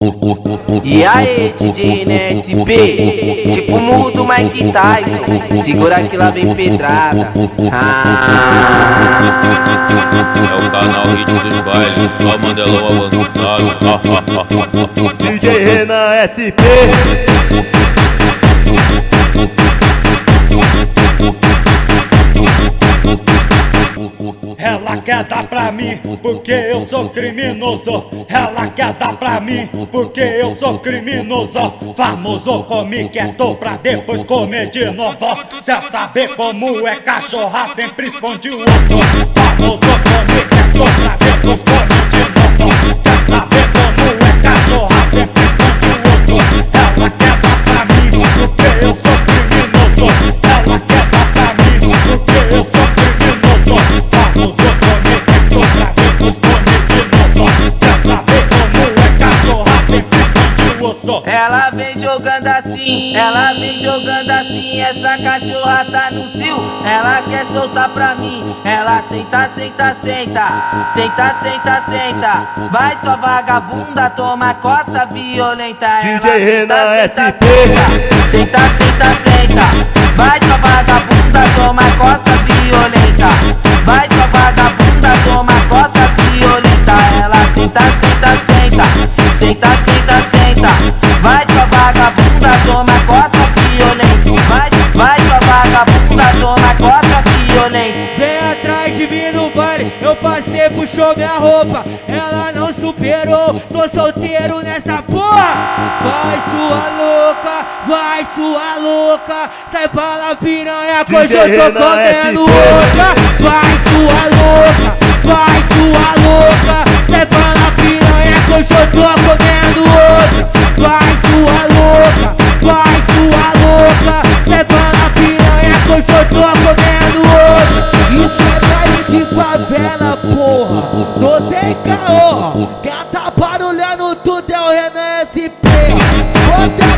E aí, DJ NSP, tipo o murro do Mike Tyson, segura que lá vem pedrada. É o canal Hit dos Bailes, só Mandelão avançado. DJ Renan SP. Ela quer dar pra mim porque eu sou criminoso. Ela quer dar pra mim porque eu sou criminoso. Famoso come quieto pra depois comer de novo. Cê saber como é cachorra, sempre esconde o osso. Famoso come quieto pra depois comer de novo. Cê saber como é cachorra, sempre esconde o osso. Ela quer dar pra mim porque eu sou criminoso. Ela quer dar pra mim porque eu sou criminoso. Ela vem jogando assim, essa cachorra tá no cio. Ela quer soltar pra mim, ela senta, senta, senta. Senta, senta, senta. Vai sua vagabunda, toma coça violenta. DJ Renan SP. Senta, senta, senta. Vai sua vagabunda, toma coça violenta. Vai sua vagabunda, toma coça violenta. Ela senta, senta, senta. Senta, senta, senta. Vai sua vagabunda, toma coça violenta. Vai sua vagabunda, toma coça violenta. Vem atrás de mim no baile, eu passei, puxou minha roupa. Ela não superou, tô solteiro nessa porra. Vai sua louca, sai pra lá piranha, que hoje eu tô comendo outra. Vai sua louca, sai pra lá piranha, que hoje eu tô comendo outra. Vai sua louca, sai pra lá piranha, que hoje eu tô comendo outra. Isso é baile de favela, porra, não tem caô. Quem tá barulhando tudo é o Renan SP.